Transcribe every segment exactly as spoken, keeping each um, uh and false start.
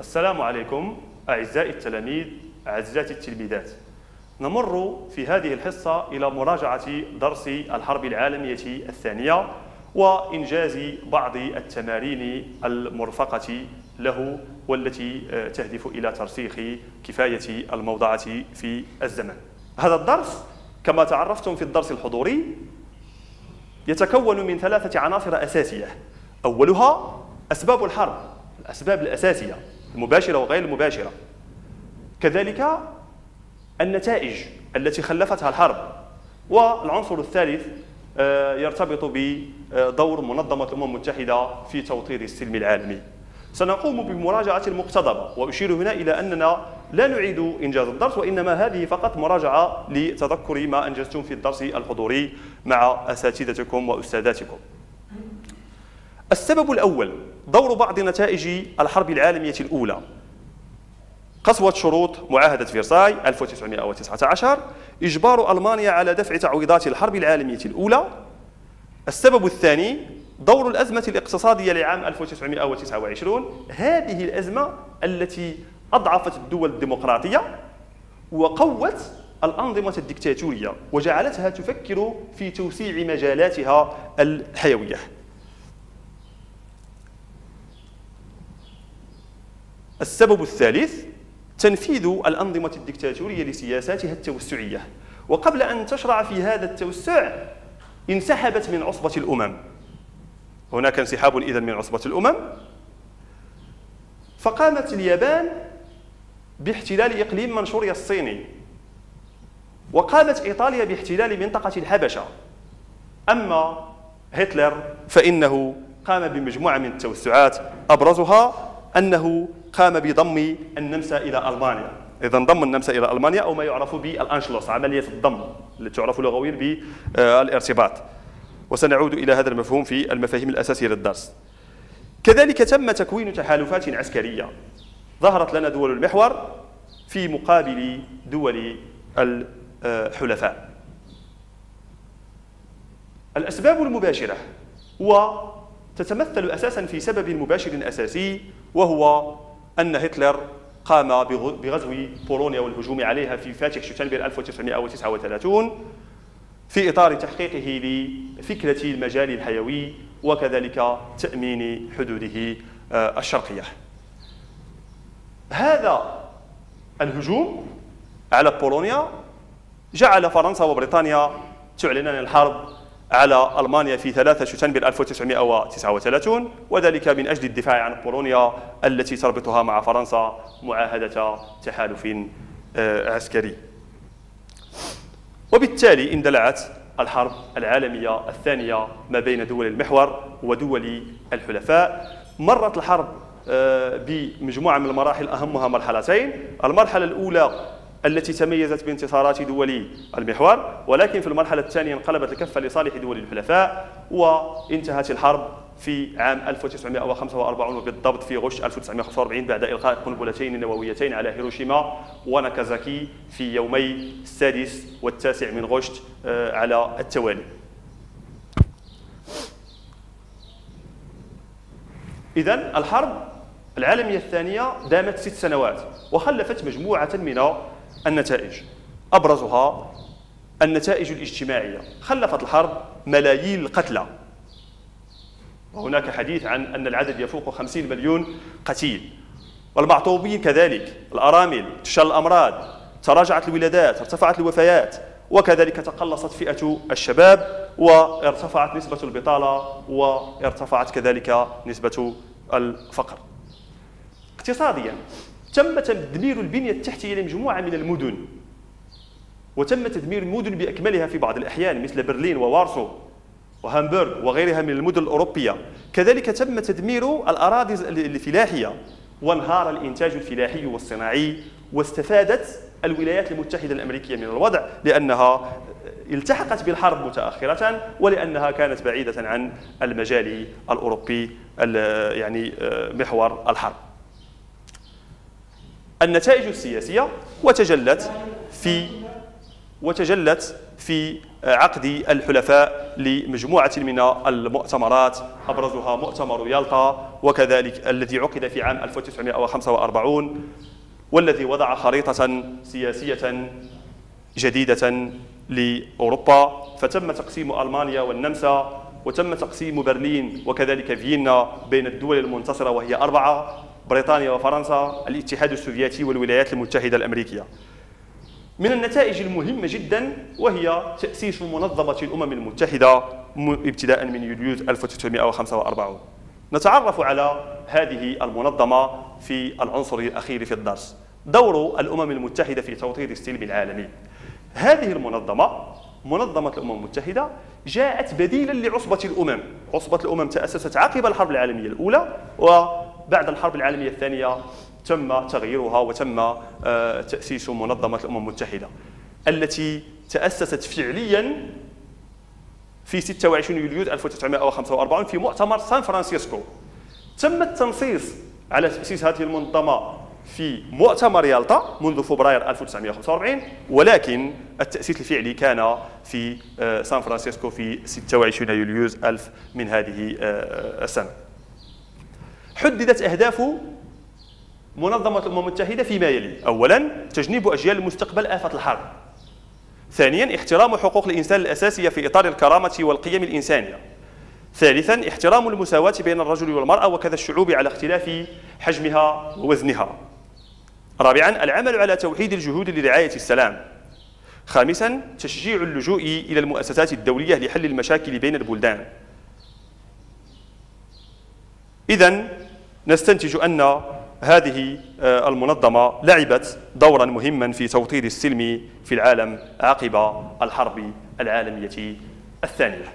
السلام عليكم أعزائي التلاميذ، أعزائي التلميذات. نمر في هذه الحصة إلى مراجعة درس الحرب العالمية الثانية وإنجاز بعض التمارين المرفقة له والتي تهدف إلى ترسيخ كفاية الموضوعة في الزمن. هذا الدرس كما تعرفتم في الدرس الحضوري يتكون من ثلاثة عناصر أساسية. أولها أسباب الحرب، الأسباب الأساسية المباشرة وغير المباشرة، كذلك النتائج التي خلفتها الحرب، والعنصر الثالث يرتبط بدور منظمة الأمم المتحدة في توطيد السلم العالمي. سنقوم بمراجعة المقتضبة، وأشير هنا إلى أننا لا نعيد إنجاز الدرس، وإنما هذه فقط مراجعة لتذكر ما أنجزتم في الدرس الحضوري مع أساتذتكم وأستاذاتكم. السبب الأول دور بعض نتائج الحرب العالمية الأولى: قسوة شروط معاهدة فرساي ألف وتسعمائة وتسعة عشر، إجبار ألمانيا على دفع تعويضات الحرب العالمية الأولى. السبب الثاني دور الأزمة الاقتصادية لعام ألف وتسعمائة وتسعة وعشرين، هذه الأزمة التي أضعفت الدول الديمقراطية وقوت الأنظمة الدكتاتورية وجعلتها تفكر في توسيع مجالاتها الحيوية. السبب الثالث تنفيذ الأنظمة الدكتاتورية لسياساتها التوسعية، وقبل أن تشرع في هذا التوسع انسحبت من عصبة الأمم. هناك انسحاب إذن من عصبة الأمم، فقامت اليابان باحتلال إقليم منشوريا الصيني، وقامت إيطاليا باحتلال منطقة الحبشة. أما هتلر فإنه قام بمجموعة من التوسعات، أبرزها أنه قام بضم النمسا إلى ألمانيا. إذن ضم النمسا إلى ألمانيا، أو ما يعرف بالأنشلوس، عملية الضم التي تعرف لغويا بالارتباط، وسنعود إلى هذا المفهوم في المفاهيم الأساسية للدرس. كذلك تم تكوين تحالفات عسكرية، ظهرت لنا دول المحور في مقابل دول الحلفاء. الأسباب المباشرة وتتمثل أساسا في سبب مباشر أساسي، وهو أن هتلر قام بغزو بولونيا والهجوم عليها في فاتح شتنبر ألف وتسعمائة وتسعة وثلاثين في إطار تحقيقه لفكرة المجال الحيوي وكذلك تأمين حدوده الشرقية. هذا الهجوم على بولونيا جعل فرنسا وبريطانيا تعلنان الحرب على ألمانيا في ثلاثة شتنبر ألف وتسعمائة وتسعة وثلاثين، وذلك من أجل الدفاع عن بولونيا التي تربطها مع فرنسا معاهدة تحالف عسكري. وبالتالي اندلعت الحرب العالمية الثانية ما بين دول المحور ودول الحلفاء. مرت الحرب بمجموعة من المراحل، أهمها مرحلتين: المرحلة الأولى التي تميزت بانتصارات دول المحور، ولكن في المرحلة الثانية انقلبت الكفة لصالح دول الحلفاء، وانتهت الحرب في عام ألف وتسعمائة وخمسة وأربعين وبالضبط في غشت ألف وتسعمائة وخمسة وأربعين بعد إلقاء قنبلتين نوويتين على هيروشيما وناكازاكي في يومي السادس والتاسع من غشت على التوالي. إذن الحرب العالمية الثانية دامت ست سنوات وخلفت مجموعة من النتائج، أبرزها النتائج الاجتماعية. خلفت الحرب ملايين القتلى، وهناك حديث عن أن العدد يفوق خمسين مليون قتيل، والمعطوبين كذلك، الأرامل، انتشار الأمراض، تراجعت الولادات، ارتفعت الوفيات، وكذلك تقلصت فئة الشباب، وارتفعت نسبة البطالة، وارتفعت كذلك نسبة الفقر. اقتصاديا تم تدمير البنية التحتية لمجموعة من المدن، وتم تدمير المدن بأكملها في بعض الأحيان مثل برلين ووارسو وهامبورغ وغيرها من المدن الأوروبية. كذلك تم تدمير الأراضي الفلاحية، وانهار الإنتاج الفلاحي والصناعي، واستفادت الولايات المتحدة الأمريكية من الوضع لأنها التحقت بالحرب متأخرة، ولأنها كانت بعيدة عن المجال الأوروبي يعني محور الحرب. النتائج السياسية وتجلت في وتجلت في عقد الحلفاء لمجموعة من المؤتمرات، أبرزها مؤتمر يالطا، وكذلك الذي عقد في عام ألف وتسعمائة وخمسة وأربعين، والذي وضع خريطة سياسية جديدة لأوروبا. فتم تقسيم ألمانيا والنمسا، وتم تقسيم برلين وكذلك فيينا بين الدول المنتصرة وهي أربعة: بريطانيا وفرنسا، الاتحاد السوفيتي، والولايات المتحدة الأمريكية. من النتائج المهمة جدا وهي تأسيس منظمة الأمم المتحدة ابتداء من يوليو ألف وتسعمائة وخمسة وأربعين. نتعرف على هذه المنظمة في العنصر الأخير في الدرس: دور الأمم المتحدة في توطيد السلم العالمي. هذه المنظمة، منظمة الأمم المتحدة، جاءت بديلا لعصبة الأمم. عصبة الأمم تأسست عقب الحرب العالمية الأولى، وبعد الحرب العالمية الثانية تم تغييرها وتم تأسيس منظمة الأمم المتحدة التي تأسست فعليا في ستة وعشرين يوليو ألف وتسعمائة وخمسة وأربعين في مؤتمر سان فرانسيسكو. تم التنصيص على تأسيس هذه المنظمة في مؤتمر يالطا منذ فبراير ألف وتسعمائة وخمسة وأربعين، ولكن التأسيس الفعلي كان في سان فرانسيسكو في ستة وعشرين يوليو ألف من هذه السنة. حددت أهداف منظمة الأمم المتحدة فيما يلي: أولاً، تجنيب أجيال المستقبل آفة الحرب. ثانياً، احترام حقوق الإنسان الأساسية في إطار الكرامة والقيم الإنسانية. ثالثاً، احترام المساواة بين الرجل والمرأة وكذا الشعوب على اختلاف حجمها ووزنها. رابعاً، العمل على توحيد الجهود لرعاية السلام. خامساً، تشجيع اللجوء إلى المؤسسات الدولية لحل المشاكل بين البلدان. إذن نستنتج أن هذه المنظمة لعبت دورا مهما في توطيد السلم في العالم عقب الحرب العالمية الثانية.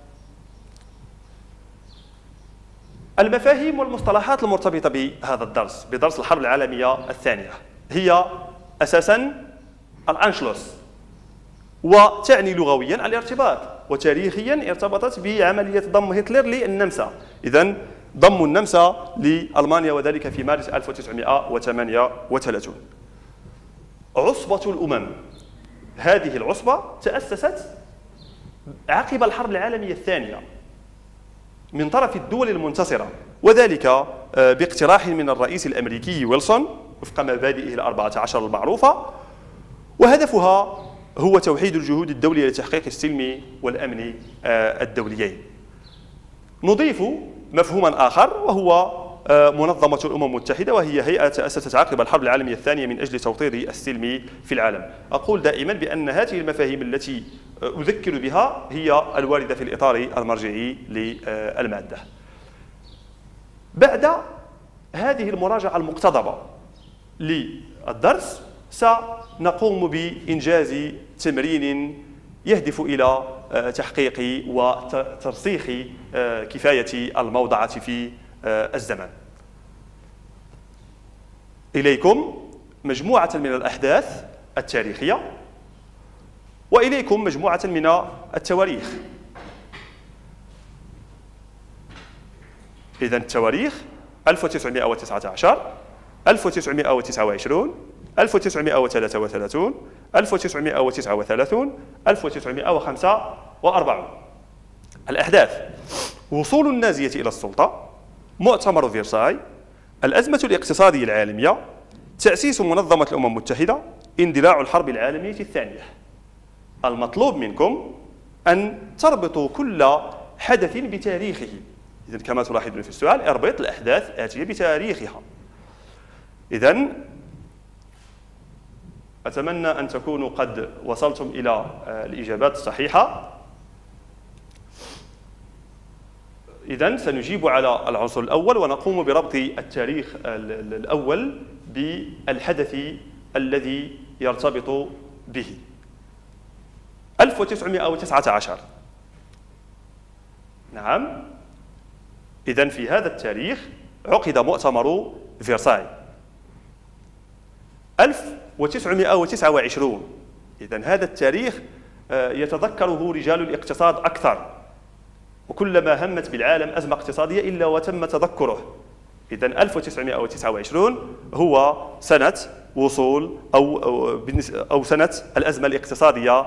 المفاهيم والمصطلحات المرتبطة بهذا الدرس، بدرس الحرب العالمية الثانية، هي أساسا الأنشلوس، وتعني لغويا الارتباط، وتاريخيا ارتبطت بعملية ضم هتلر للنمسا. إذن ضم النمسا لألمانيا وذلك في مارس ألف وتسعمائة وثمانية وثلاثين. عصبة الأمم، هذه العصبة تأسست عقب الحرب العالمية الثانية من طرف الدول المنتصرة، وذلك باقتراح من الرئيس الأمريكي ويلسون وفق مبادئه الأربعة عشر المعروفة، وهدفها هو توحيد الجهود الدولية لتحقيق السلم والأمن الدوليين. نضيف مفهوما آخر وهو منظمة الأمم المتحدة، وهي هيئة تأسست عقب الحرب العالمية الثانية من أجل توطيد السلم في العالم. أقول دائما بأن هذه المفاهيم التي أذكر بها هي الواردة في الإطار المرجعي للمادة. بعد هذه المراجعة المقتضبة للدرس سنقوم بإنجاز تمرين يهدف إلى تحقيق وترسيخ كفاية الموضعة في الزمن. إليكم مجموعة من الأحداث التاريخية، وإليكم مجموعة من التواريخ. إذن التواريخ: ألف وتسعمائة وتسعة عشر، ألف وتسعمائة وتسعة وعشرين، ألف وتسعمائة وثلاثة وثلاثين، ألف وتسعمائة وتسعة وثلاثين، ألف وتسعمائة وخمسة وأربعين. الأحداث: وصول النازية إلى السلطة، مؤتمر فيرساي، الأزمة الاقتصادية العالمية، تأسيس منظمة الأمم المتحدة، اندلاع الحرب العالمية الثانية. المطلوب منكم أن تربطوا كل حدث بتاريخه. إذن كما تلاحظون في السؤال، اربط الأحداث الآتية بتاريخها. إذن أتمنى أن تكونوا قد وصلتم إلى الإجابات الصحيحة. إذن سنجيب على العنصر الأول ونقوم بربط التاريخ الأول بالحدث الذي يرتبط به. ألف وتسعمائة وتسعة عشر، نعم. إذن في هذا التاريخ عقد مؤتمر فيرساي. ألف وتسعمائة وتسعة وعشرين، إذن هذا التاريخ يتذكره رجال الاقتصاد أكثر، وكلما همت بالعالم أزمة اقتصادية إلا وتم تذكره. إذن ألف وتسعمائة وتسعة وعشرين هو سنة وصول أو أو, أو سنة الأزمة الاقتصادية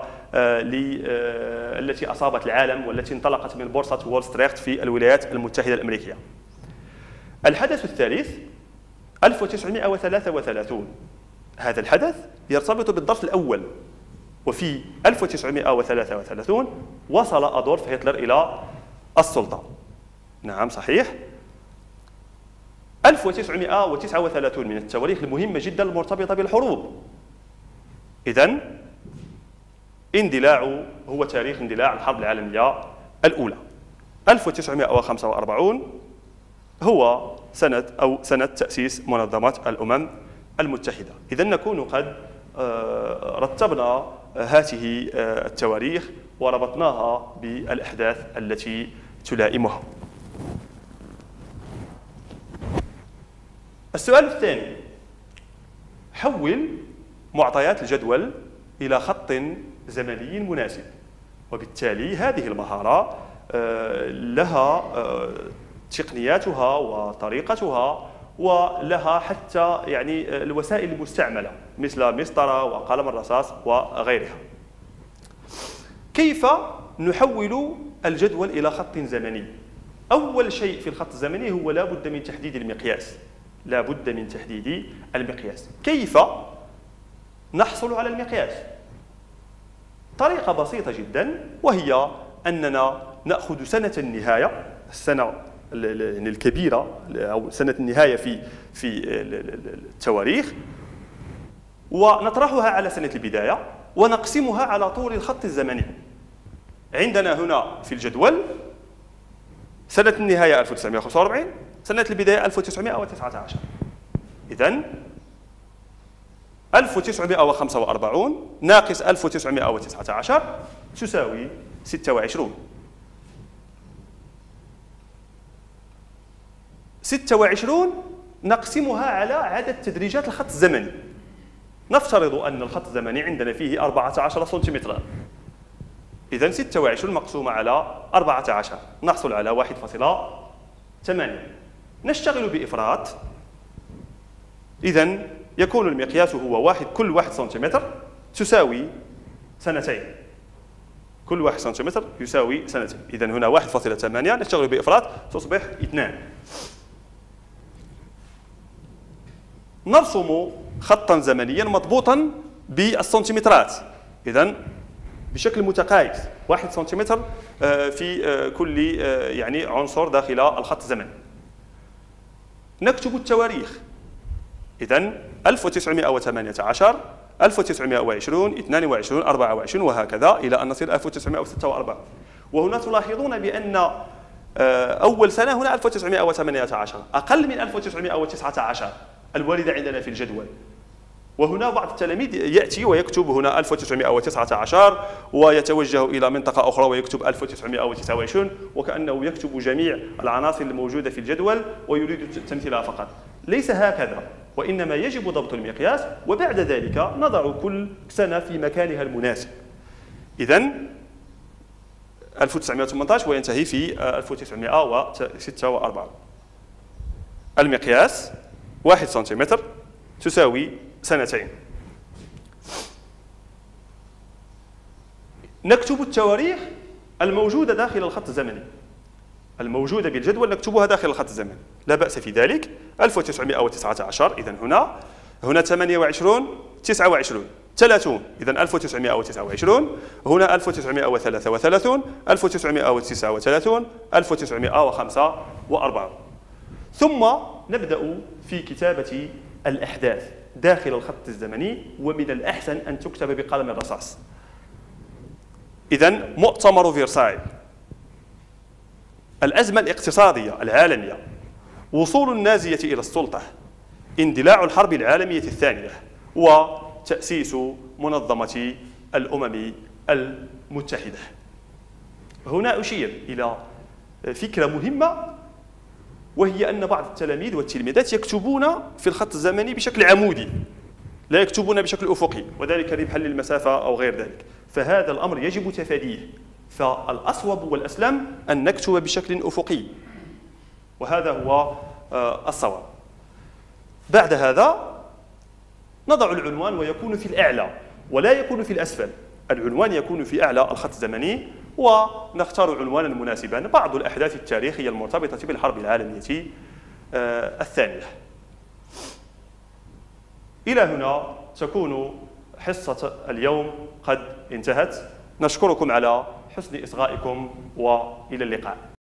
التي أصابت العالم والتي انطلقت من بورصة وول ستريت في الولايات المتحدة الأمريكية. الحدث الثالث ألف وتسعمائة وثلاثة وثلاثين. هذا الحدث يرتبط بالظرف الأول، وفي ألف وتسعمائة وثلاثة وثلاثين وصل أدولف هتلر إلى السلطة. نعم صحيح. ألف وتسعمائة وتسعة وثلاثين من التواريخ المهمة جدا المرتبطة بالحروب. إذن اندلاع هو تاريخ اندلاع الحرب العالمية الأولى. ألف وتسعمائة وخمسة وأربعين هو سنة أو سنة تأسيس منظمة الأمم المتحدة. إذن نكون قد رتبنا هذه التواريخ وربطناها بالأحداث التي تلائمها. السؤال الثاني: حول معطيات الجدول إلى خط زمني مناسب. وبالتالي هذه المهارة لها تقنياتها وطريقتها ولها حتى يعني الوسائل المستعملة مثل مسطرة وقلم الرصاص وغيرها. كيف نحول الجدول إلى خط زمني؟ أول شيء في الخط الزمني هو لا بد من تحديد المقياس. لا بد من تحديد المقياس. كيف نحصل على المقياس؟ طريقة بسيطة جدا، وهي أننا نأخذ سنة النهاية، السنة الكبيرة أو سنة النهاية في في التواريخ، ونطرحها على سنة البداية ونقسمها على طول الخط الزمني. عندنا هنا في الجدول سنة النهاية ألف وتسعمائة وخمسة وأربعين، سنة البداية ألف وتسعمائة وتسعة عشر. إذن ألف وتسعمائة وخمسة وأربعين ناقص ألف وتسعمائة وتسعة عشر تساوي ستة وعشرين. ستة وعشرين نقسمها على عدد تدريجات الخط الزمني. نفترض أن الخط الزمني عندنا فيه أربعة عشر سنتيمترا. إذن ستة وعشرين مقسومة على أربعة عشر نحصل على واحد فاصلة ثمانية. نشتغل بإفراط. إذن يكون المقياس هو واحد كل واحد سنتيمتر تساوي سنتين. كل واحد سنتيمتر يساوي سنتين. إذن هنا واحد فاصلة ثمانية نشتغل بإفراط تصبح اثنان. نرسم خطا زمنيا مضبوطا بالسنتيمترات. إذن بشكل متقايس واحد سنتيمتر في كل يعني عنصر داخل الخط الزمني. نكتب التواريخ. إذن ألف وتسعمائة وثمانية عشر، ألف وتسعمائة وعشرين، اثنان وعشرين، أربعة وعشرين وهكذا إلى أن نصل ألف وتسعمائة وستة وأربعين. وهنا تلاحظون بأن أول سنة هنا ألف وتسعمائة وثمانية عشر أقل من ألف وتسعمائة وتسعة عشر الواردة عندنا في الجدول. وهنا بعض التلاميذ يأتي ويكتب هنا ألف وتسعمائة وتسعة عشر ويتوجه إلى منطقة أخرى ويكتب ألف وتسعمائة وتسعة وعشرين وكأنه يكتب جميع العناصر الموجودة في الجدول ويريد تمثيلها فقط. ليس هكذا، وإنما يجب ضبط المقياس وبعد ذلك نضع كل سنة في مكانها المناسب. إذن ألف وتسعمائة وثمانية عشر وينتهي في ألف وتسعمائة وستة وأربعين. المقياس واحد سنتيمتر تساوي سنتين. نكتب التواريخ الموجودة داخل الخط الزمني. الموجودة بالجدول نكتبها داخل الخط الزمني، لا بأس في ذلك. ألف وتسعمائة وتسعة عشر إذن هنا هنا ثمانية وعشرين، تسعة وعشرين، ثلاثين. إذن ألف وتسعمائة وتسعة وعشرين، هنا ألف وتسعمائة وثلاثة وثلاثين، ألف وتسعمائة وتسعة وثلاثين، ألف وتسعمائة وخمسة وأربعين. ثم نبدأ في كتابة الأحداث داخل الخط الزمني، ومن الأحسن أن تكتب بقلم الرصاص. إذن مؤتمر فرساي، الأزمة الاقتصادية العالمية، وصول النازية إلى السلطة، اندلاع الحرب العالمية الثانية، وتأسيس منظمة الأمم المتحدة. هنا أشير إلى فكرة مهمة، وهي أن بعض التلاميذ والتلميذات يكتبون في الخط الزمني بشكل عمودي، لا يكتبون بشكل أفقي، وذلك ربحا للمسافة أو غير ذلك. فهذا الأمر يجب تفاديه، فالأصوب والأسلم أن نكتب بشكل أفقي، وهذا هو الصواب. بعد هذا نضع العنوان ويكون في الأعلى ولا يكون في الأسفل. العنوان يكون في أعلى الخط الزمني ونختار عنوانا مناسبا، بعض الأحداث التاريخية المرتبطة بالحرب العالمية الثانية. إلى هنا تكون حصة اليوم قد انتهت. نشكركم على حسن إصغائكم وإلى اللقاء.